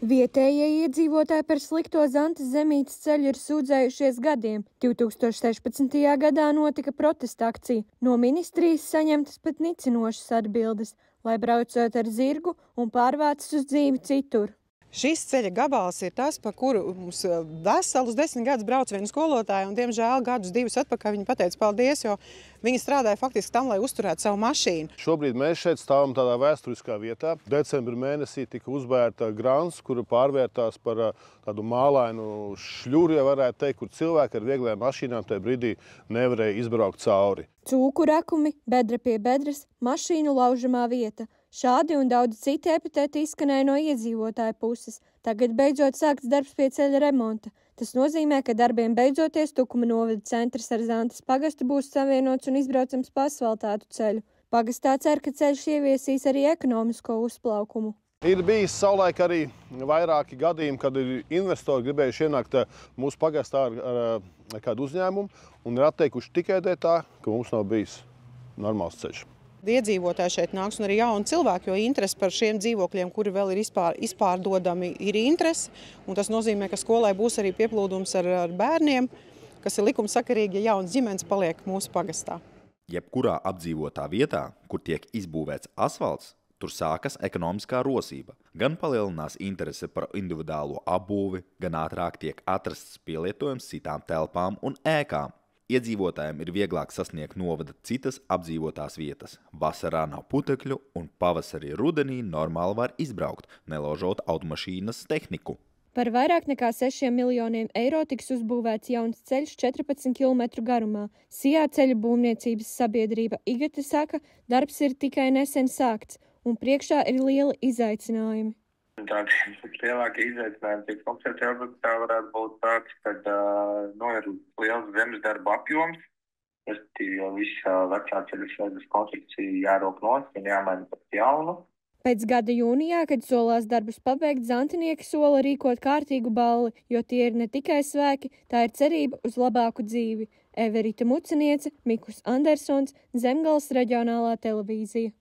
Vietējie iedzīvotāji par slikto Zantes Zemītes ceļu ir sūdzējušies gadiem. 2016. gadā notika protesta akcija. No ministrijas saņemtas pat nicinošas atbildes, lai braucot ar zirgu un pārvācas uz dzīvi citur. Šis ceļa gabals ir tas, pa kuru mums veselus 10 gadus brauc viena skolotāja, un, diemžēl, gadus divus atpakaļ viņa pateica paldies, jo viņa strādāja faktiski tam, lai uzturētu savu mašīnu. Šobrīd mēs šeit stāvam tādā vēsturiskā vietā. Decembra mēnesī tika uzbērta grants, kura pārvērtās par tādu mālainu šļuru, ja varētu teikt, kur cilvēki ar vieglajām mašīnām tajā brīdī nevarēja izbraukt cauri. Cūku rakumi, bedra pie bedres, mašīnu laužamā vieta. Šādi un daudz citi epitēti izskanēja no iedzīvotāja puses. Tagad beidzot sākts darbs pie ceļa remonta. Tas nozīmē, ka darbiem beidzoties Tukuma novada centrs ar Zantes pagastu būs savienots un izbraucams pa asfaltētu ceļu. Pagastā cer, ka ceļš ieviesīs arī ekonomisko uzplaukumu. Ir bijis savulaik arī vairāki gadījumi, kad ir investori gribējuši ienākt mūsu pagastā ar kādu uzņēmumu un ir atteikuši tikai dēļ tā, ka mums nav bijis normāls ceļš. Iedzīvotāji šeit nāks un arī jauni cilvēki, jo interesi par šiem dzīvokļiem, kuri vēl ir izpārdodami, ir interesi. Un tas nozīmē, ka skolai būs arī pieplūdums ar bērniem, kas ir likumsakarīgi, ja jaunas ģimenes paliek mūsu pagastā. Jebkurā apdzīvotā vietā, kur tiek izbūvēts asfalts, tur sākas ekonomiskā rosība. Gan palielinās interese par individuālo apbūvi, gan ātrāk tiek atrasts pielietojums citām telpām un ēkām. Iedzīvotājiem ir vieglāk sasniegt novada citas apdzīvotās vietas. Vasarā nav putekļu un pavasarī rudenī normāli var izbraukt, neložot automašīnas tehniku. Par vairāk nekā 6 miljoniem eiro tiks uzbūvēts jauns ceļš 14 km garumā. Sijā ceļu būvniecības sabiedrība Igata saka, darbs ir tikai nesen sākts un priekšā ir lieli izaicinājumi. Tāds lielākie izaicinājumi tiek konkrēti objektā varētu būt tāds, kad ir liels zemes darba apjoms, jo visa vecā ceļa slēdzes konstrukcija jārok nost un jāmaina par jaunu. Pēc gada jūnijā, kad solās darbus pabeigt, zantinieki sola rīkot kārtīgu balli, jo tie ir ne tikai svēki, tā ir cerība uz labāku dzīvi. Everita Muceniece, Mikus Andersons, Zemgales reģionālā televīzija.